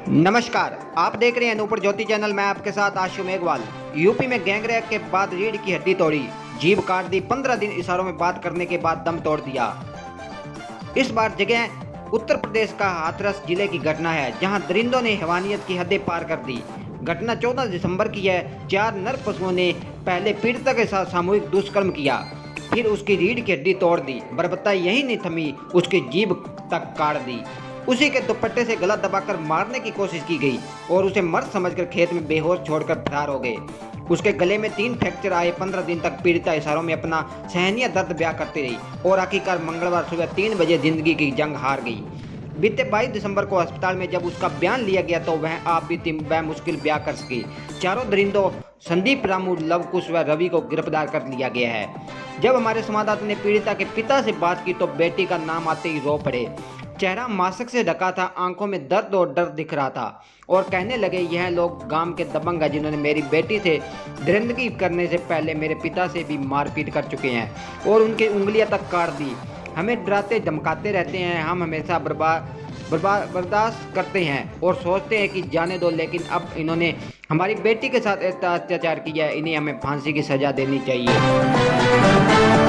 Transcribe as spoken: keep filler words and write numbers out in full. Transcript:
नमस्कार, आप देख रहे हैं नूपुर ज्योति चैनल। मैं आपके साथ आशु मेघवाल। यूपी में गैंगरेप के बाद रीढ़ की हड्डी तोड़ी, जीभ काट दी, पंद्रह दिन इशारों में बात करने के बाद दम तोड़ दिया। इस बार जगह उत्तर प्रदेश का हाथरस जिले की घटना है, जहां दरिंदों ने हैवानियत की हदें पार कर दी। घटना चौदह दिसंबर की है। चार नर पशुओं ने पहले पीड़िता के साथ सामूहिक दुष्कर्म किया, फिर उसकी रीढ़ की हड्डी तोड़ दी। बर्बरता यही नहीं थमी, उसकी जीभ तक काट दी। उसी के दुपट्टे से गला दबाकर मारने की कोशिश की गई और उसे मर्द समझकर खेत में बेहोश छोड़कर फरार हो गए। उसके गले में तीन फ्रैक्चर आए। पंद्रह दिन तक पीड़िता इशारों में अपना सहनीय दर्द बयां करती रही और आखिरकार मंगलवार सुबह तीन बजे जिंदगी की जंग हार गई। बीते बाईस दिसंबर को अस्पताल में जब उसका बयान लिया गया तो वह आप बीती वह मुश्किल बयां कर सकी। चारों दरिंदों संदीप, रामू, लवकुश व रवि को गिरफ्तार कर लिया गया है। जब हमारे संवाददाता ने पीड़िता के पिता से बात की तो बेटी का नाम आते ही रो पड़े। चेहरा मास्क से ढका था, आंखों में दर्द और डर दिख रहा था और कहने लगे, यह लोग गांव के दबंग हैं जिन्होंने मेरी बेटी से दरिंदगी करने से पहले मेरे पिता से भी मारपीट कर चुके हैं और उनकी उंगलियां तक काट दी। हमें डराते धमकाते रहते हैं, हम हमेशा बर्बाद बर्बाद बर्दाश्त करते हैं और सोचते हैं कि जाने दो, लेकिन अब इन्होंने हमारी बेटी के साथ ऐसा अत्याचार किया है, इन्हें हमें फांसी की सजा देनी चाहिए।